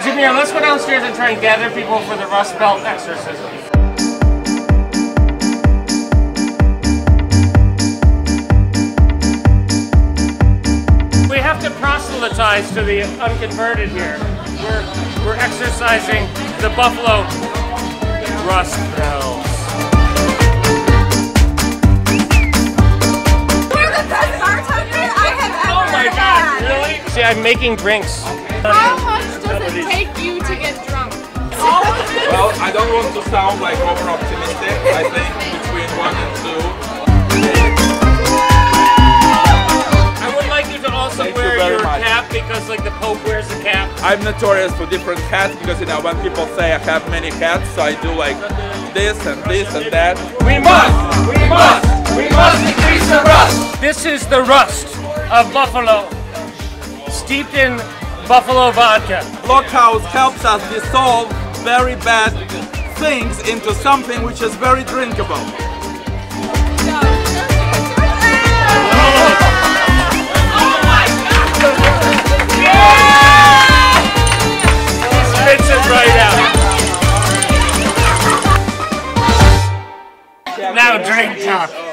Jameer, let's go downstairs and try and gather people for the Rust Belt exorcism. We have to proselytize to the unconverted here. We're exercising the Buffalo Rust Belts. You're the best bartender I have ever Oh my had. God, really? See, I'm making drinks. How much does it take you to get drunk? Well, I don't want to sound like over-optimistic. I think between 1 and 2. I would like you to also Thank you wear very your much. cap because like the Pope wears a cap. I'm notorious for different hats because, you know, when people say I have many hats, so I do like this and that. We must increase the rust. This is the rust of Buffalo, steeped in Buffalo vodka. Blockhouse helps us dissolve very bad things into something which is very drinkable. Spits it right out. Now drink top.